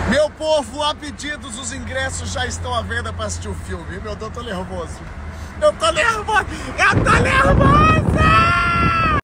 Meu povo, a pedidos, os ingressos já estão à venda para assistir o filme. Meu Deus, eu tô nervoso. Eu tô nervoso.